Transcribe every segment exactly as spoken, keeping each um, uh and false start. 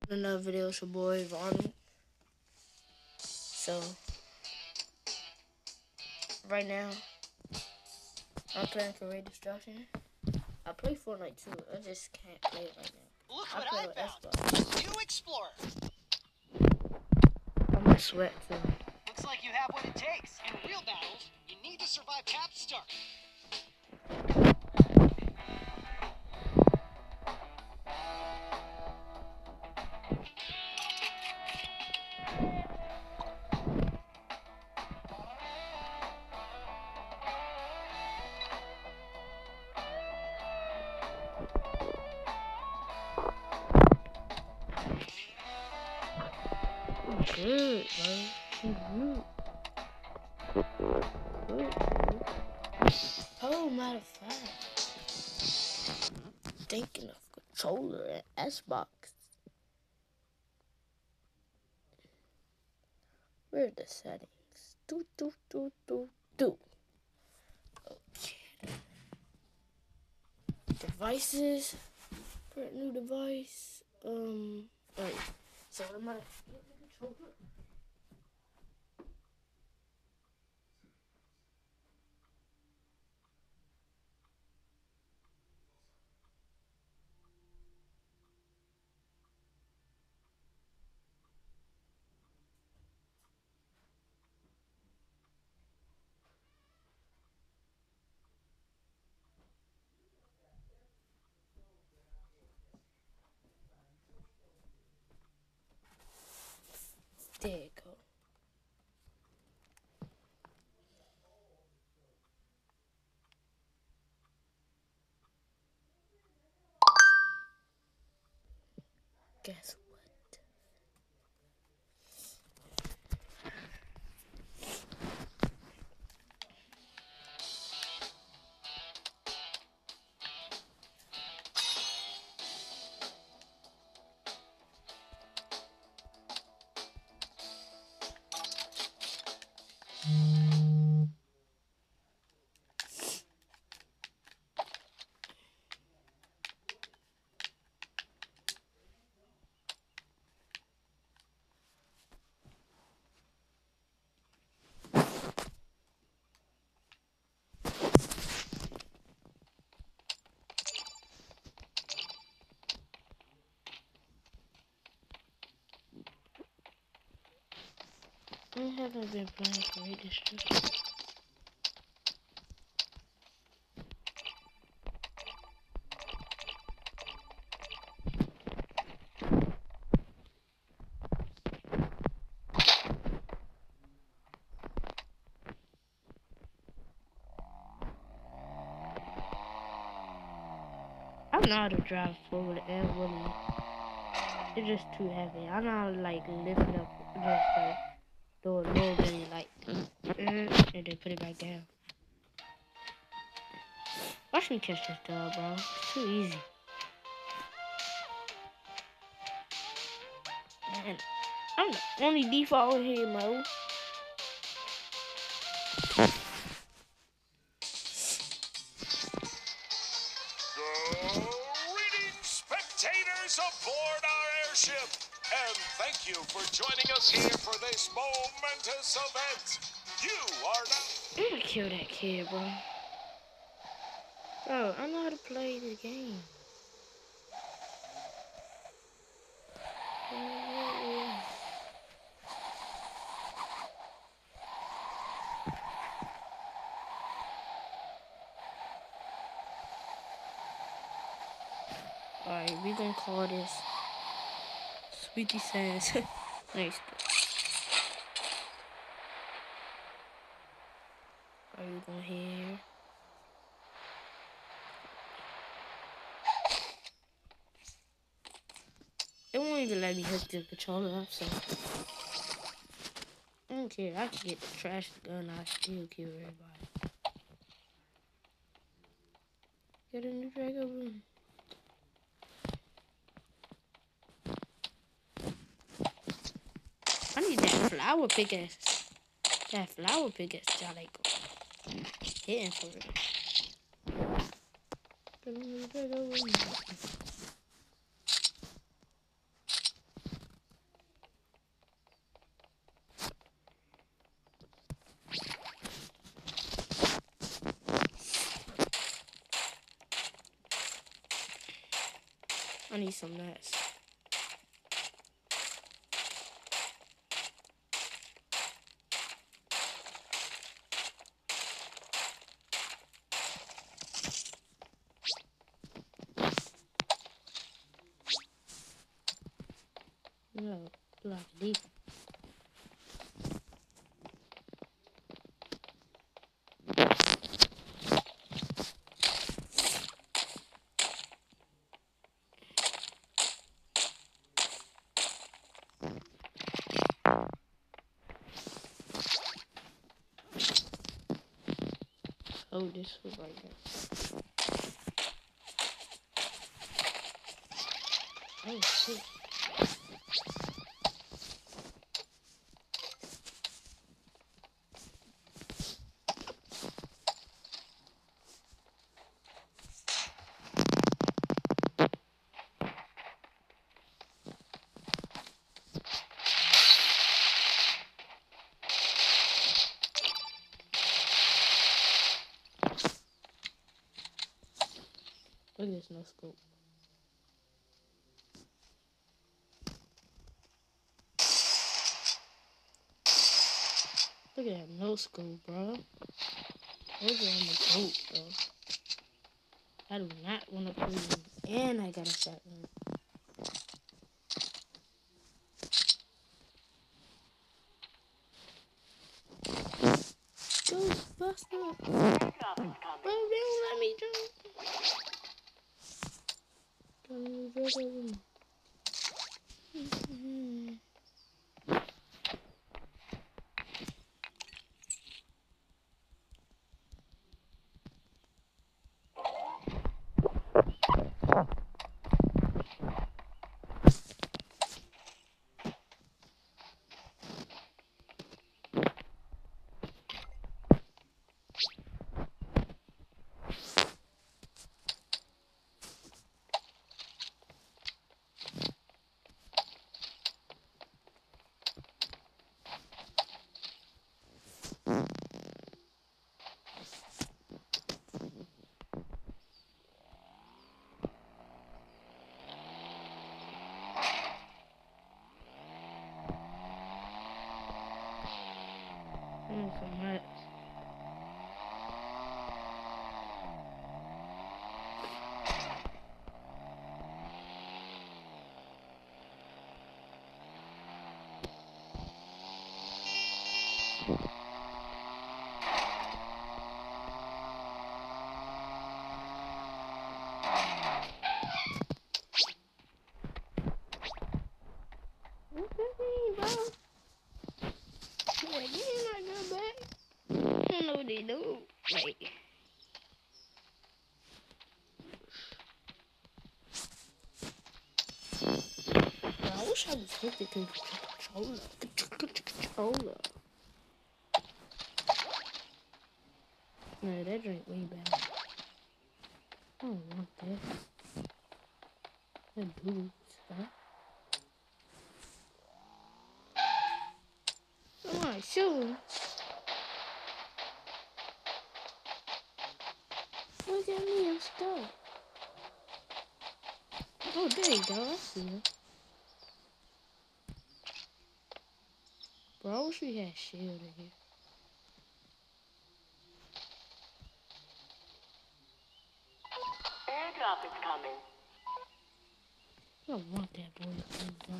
Another video, it's your boy Ronald. So right now I'm playing for deatruction. I play Fortnite too. I just can't play it right now. Look I what play I with found. Xbox. You explorer. I'm gonna sweat too. Looks like you have what it takes. In real battles, you need to survive tap start. Good, bro. Good. Oh, matter of fact, thinking of controller and Xbox. Where are the settings? Do do do do do. Okay. Devices. Create new device. Um. Alright. So what am I? Controller. There you go. Guess what? I haven't been playing for redistribution. I know how to drive forward and wheelie. It's just too heavy. I know how to like lift it up, just like do a little bit, like, and then put it back down. Watch me catch this dog, bro. It's too easy. Man, I'm the only default here, Mo. Greetings, spectators aboard our airship, and thank you for joining us here for this momentous event. You are now. I'm gonna kill that kid, bro. Bro, I know how to play this game. Alright, we gonna call this Sweetie Says. Nice. Are you going here? It won't even let me hook the controller up, so I don't care. I can get the trash gun, I still kill everybody. Get in the Drago room. I need that flower pickaxe. That flower pickaxe, y'all like hitting for it. Get in the Drago room. I need some nuts. No, like these. Oh, this was right here. Oh shit. Look at this no scope. Look at that no scope, bro. Those are on the goat, bro. I do not want to play them. And I got a shotgun. Ghostbuster! Bro, they don't let me jump. Don't jump over me. Mm-hmm. Mm, some nuts. What that mean, bro? Like, you ain't not go back. I don't know what they do. Like, bro, I wish I was hooked to the controller. Controller. No, that drink way bad. I don't want that. That booze, huh? Come on, shoot. Look at me, I'm stuck. Oh, there you go. I see you. Bro, I wish we had shield in here. Airdrop is coming. I don't want that boy, bro.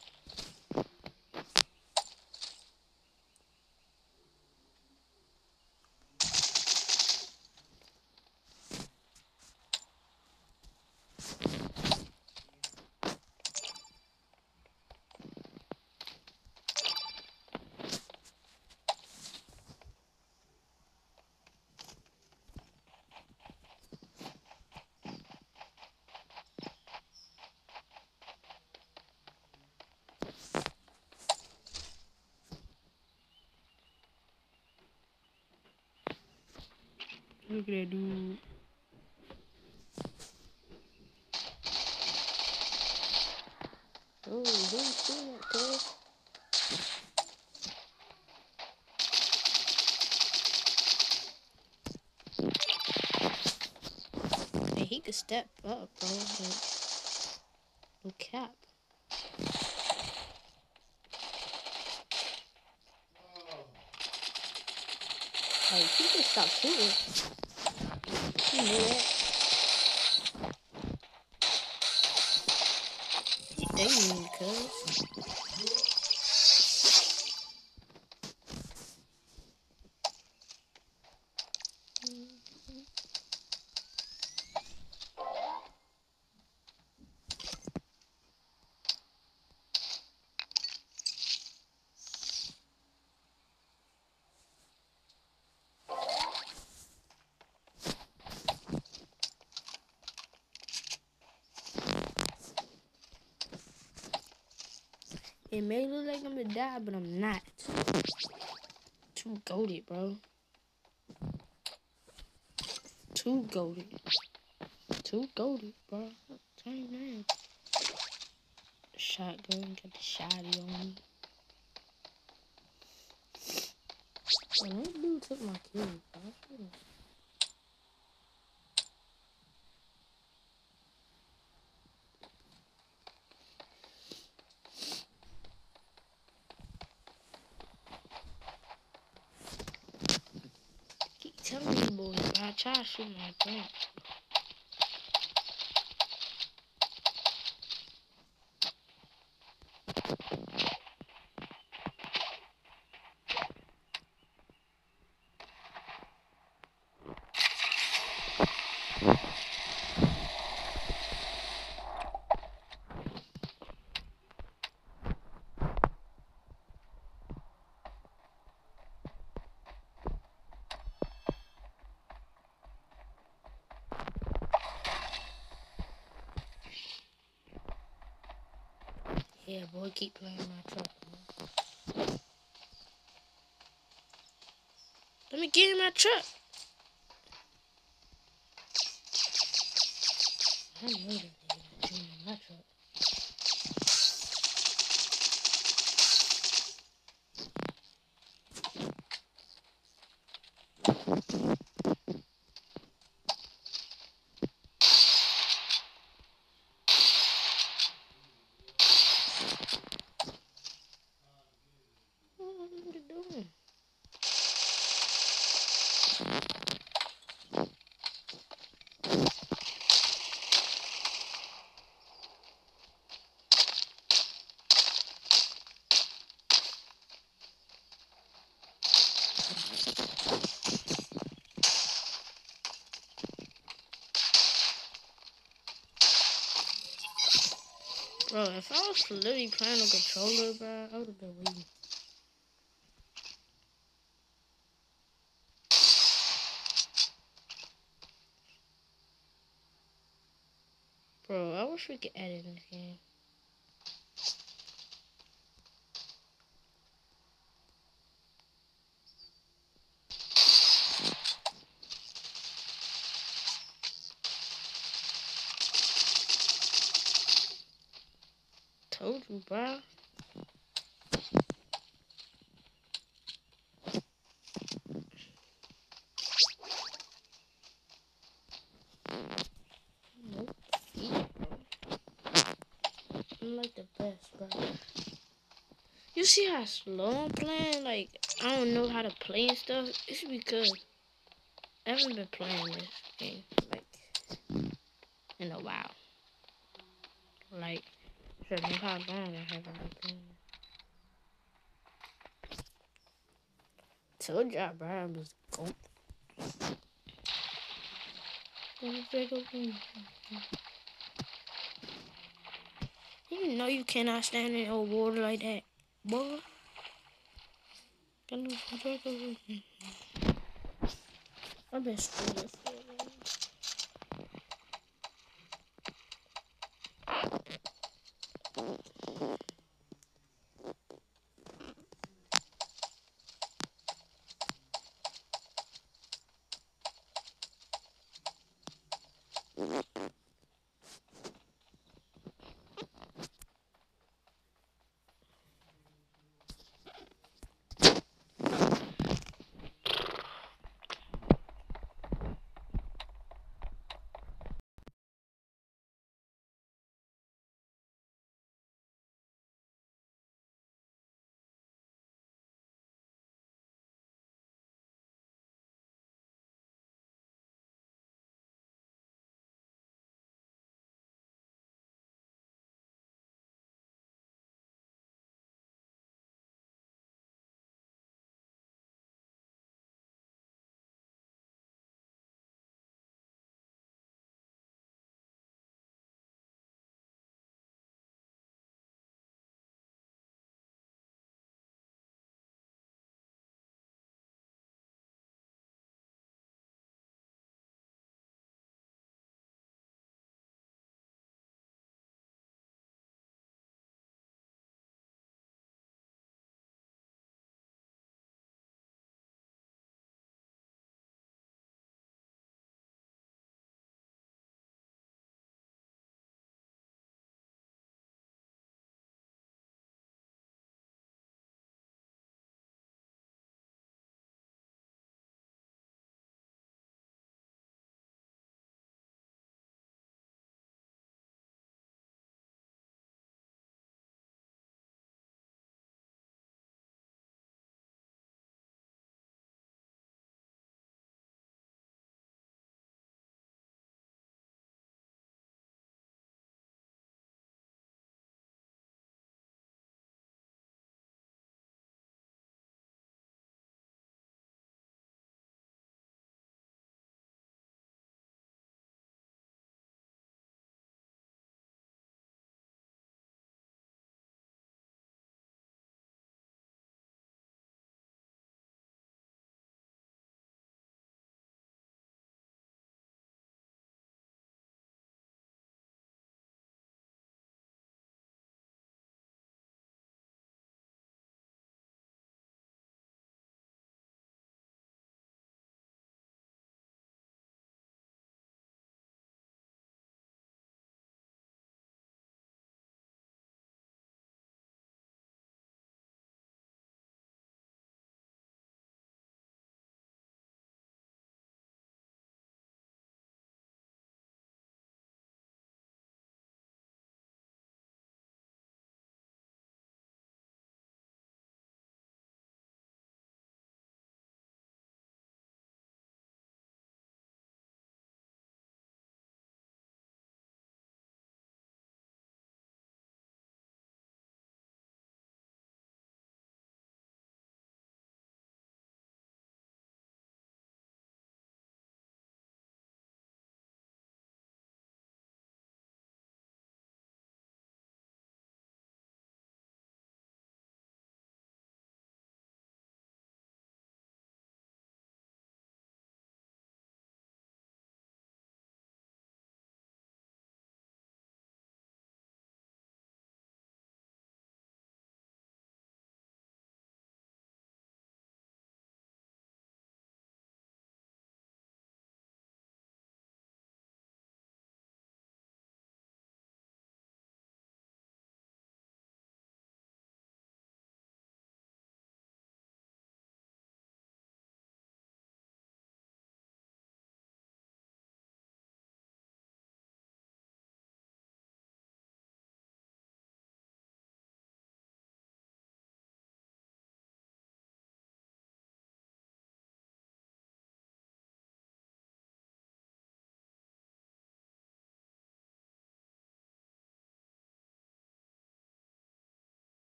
Look at that dude. Oh, don't see that, cuz. Hey, he could step up, bro. Like, No cap. Like, you can stop shooting. You know that. He aiming, cuz. It may look like I'm gonna die, but I'm not. Too goated, bro. Too goated. Too goated, bro. Turn around. Shotgun, got the shotty on me. Well, that dude took my kill, bro. Keep telling me, boys, bro. I try to shoot my gun. Yeah, boy, keep playing my truck, man. Let me get in my truck. I know that nigga not getting in my truck. What are you doing? Bro, if I was literally playing on controller, bro, I would have been leaving. Bro, I wish we could edit in this game. Told you, bro. Nope. I'm like the best, bro. You see how slow I'm playing? Like, I don't know how to play and stuff. It's because I haven't been playing this game, like, in a while. Like, I don't know how long I haven't been playing it. Told y'all, bro, I was goat. You know you cannot stand in old water like that, boy. I've been screwed for a while.